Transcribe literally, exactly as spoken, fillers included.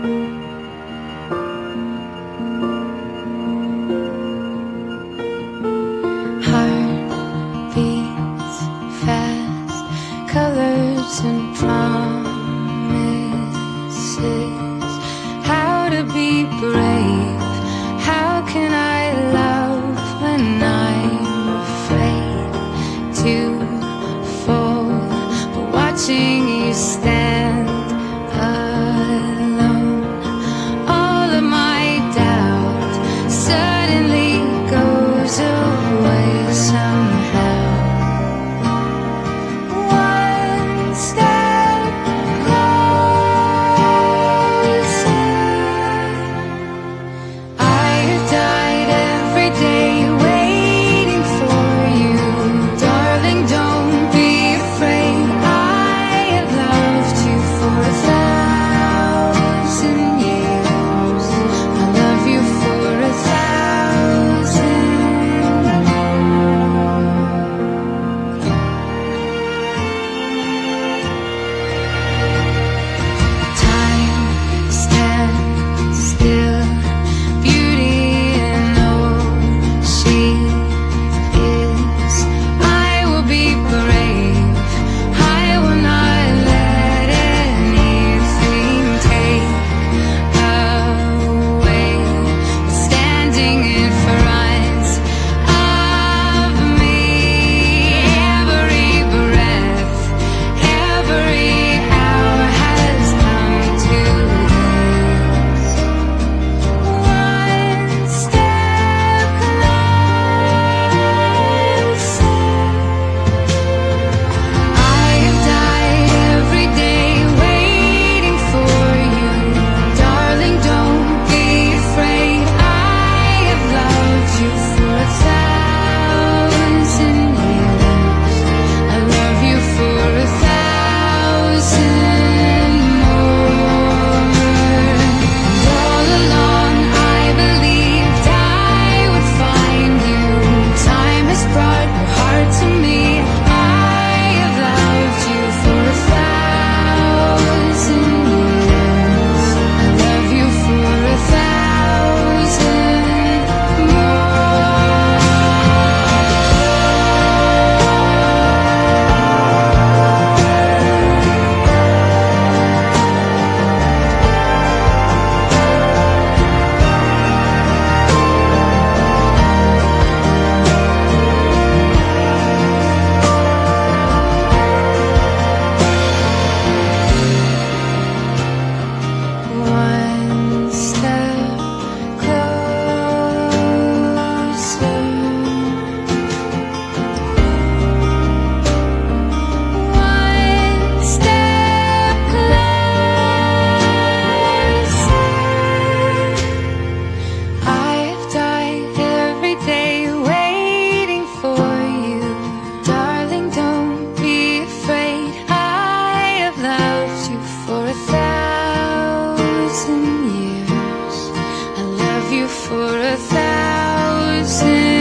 Heart beats fast, colors and promises. How to be brave, how can I love when I'm afraid to fall? Watching you stand alone, all of my doubt suddenly goes away somehow. One step closer. I have died every day waiting for you, darling, don't be afraid. I have loved you for a thousand years. I love you for a thousand more. Time stands still, beauty in all she is. I will be brave, I will not let anything take away. Standing in front of me, every breath, every hour has come to this. One step closer. I have died every day waiting for you, darling, don't be afraid. I have loved you for a thousand years. I love you for a thousand more. And all along I believed I would find you. Time has brought your heart to me. I have loved you for a thousand years. I love you for a thousand more. One step closer. One step closer. I have died every day waiting for you, darling, don't be afraid. I have loved you for a thousand years. I love you for a thousand